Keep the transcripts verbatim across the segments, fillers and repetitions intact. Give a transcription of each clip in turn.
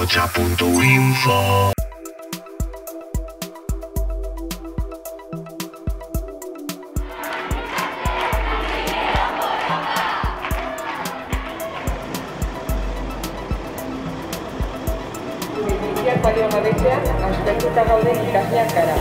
Arrocha punto info. Behiziak balio gabetzean, aspertuta gauden ikasleak gara.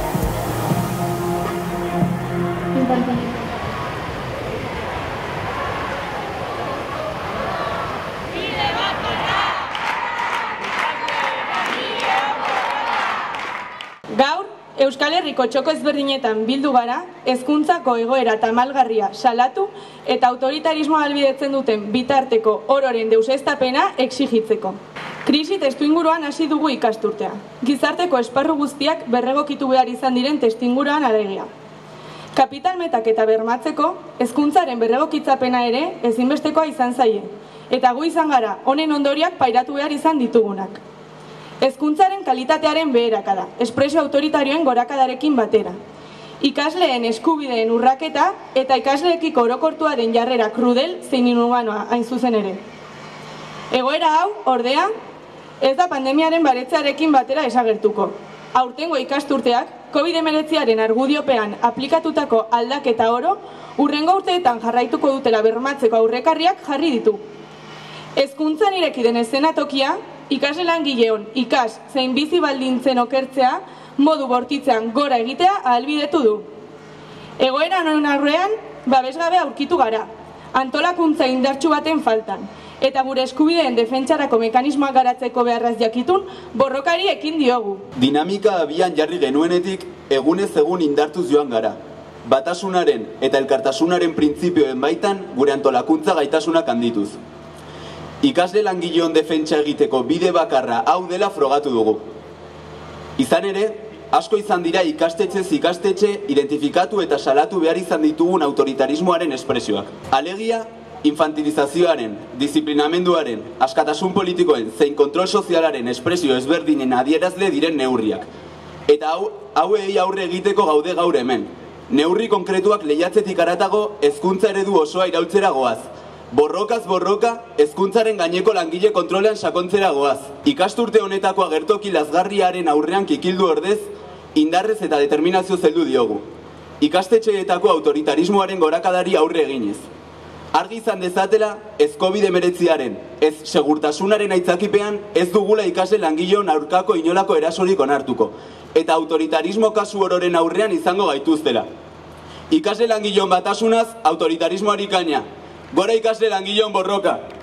Gaur, Euskal Herriko txoko ezberdinetan bildu gara, hezkuntzako egoera tamalgarria salatu eta autoritarismoa ahalbidetzen duten bitarteko ororen deuseztapena exigitzeko. Krisi testuinguruan hasi dugu ikasturtea. Gizarteko esparru guztiak berregokitu behar izan diren testuinguruan alegia. Kapital metaketa bermatzeko, hezkuntzaren berregokitzapena ere ezinbestekoa izan zaie, eta gu izan gara honen ondoriak pairatu behar izan ditugunak. Hezkuntzaren kalitatearen beherakada, espresio autoritarioen gorakadarekin batera. Ikasleen eskubideen urraketa eta ikasleekiko orokortua den jarrera krudel zein inhumanoa hain zuzen ere. Egoera hau, ordea, ez da pandemiaren baretzearekin batera esagertuko. Aurtengo ikasturteak, covid hemeretziaren argudiopean aplikatutako aldaketa oro, hurrengo urteetan jarraituko dutela bermatzeko aurrekarriak jarri ditu. Hezkuntzan ireki den eszenatokia, ikasle langileon ikas zein bizi baldintzen okertzea, modu bortitzean gora egitea ahalbidetu du. Egoera honen aurrean, babesgabe aurkitu gara, antolakuntza indartsu baten faltan, eta gure eskubideen defentsarako mekanismoak garatzeko beharraz jakitun, borrokari ekin diogu. Dinamika abian jarri genuenetik, egunez egun indartuz joan gara. Batasunaren eta elkartasunaren printzipioen baitan, gure antolakuntza gaitasunak handituz. Ikasle langileon defentsa egiteko bide bakarra hau dela frogatu dugu. Izan ere, asko izan dira ikastetxez ikastetxe identifikatu eta salatu behar izan ditugun autoritarismoaren espresioak. Alegia, infantilizazioaren, disiplinamenduaren, askatasun politikoen zein kontrol sozialaren espresio ezberdinen adierazle diren neurriak. Eta hau, hauei aurre egiteko gaude gaur hemen. Neurri konkretuak lehiatzetik haratago hezkuntza eredu osoa iraultzera goaz. Borrokaz borroka, hezkuntzaren gaineko langile kontrolean sakontzera goaz. Ikasturte honetako agertoki lazgarriaren aurrean kikildu ordez, indarrez eta determinazio zeldu diogu. Ikastetxeetako autoritarismoaren gorakadari aurre eginez. Argi izan dezatela, ez covid hemeretziaren, ez segurtasunaren aitzakipean ez dugula ikasle langileon aurkako inolako erasorik onartuko, eta autoritarismo kasu ororen aurrean izango gaituztela. Ikasle langileon batasunaz, autoritarismoari kaina. Gora ikasle langileon borroka!